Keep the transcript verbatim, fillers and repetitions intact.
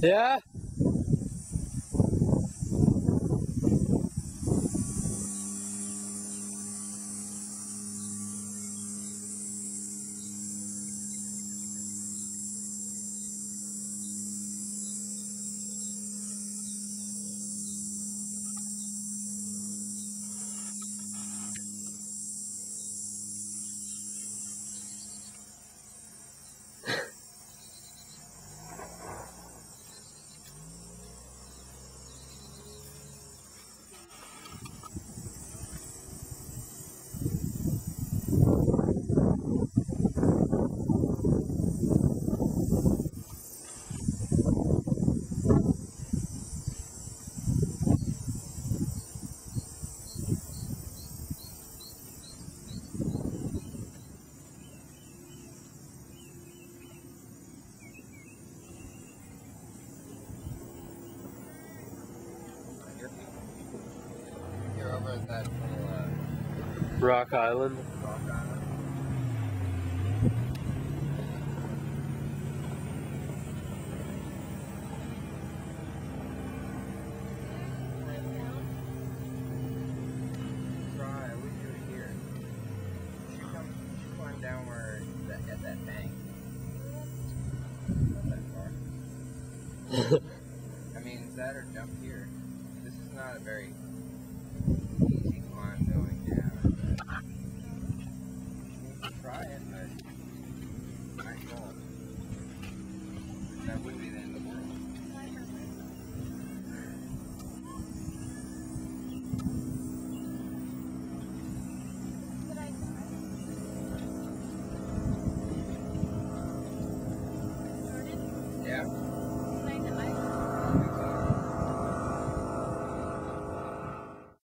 Yeah? You're over at that little, uh, Rock Island. rock island. Try, we do it here. You should come, you should climb down where that at that bank. Not that far. I mean, is that or jump here? This is not a very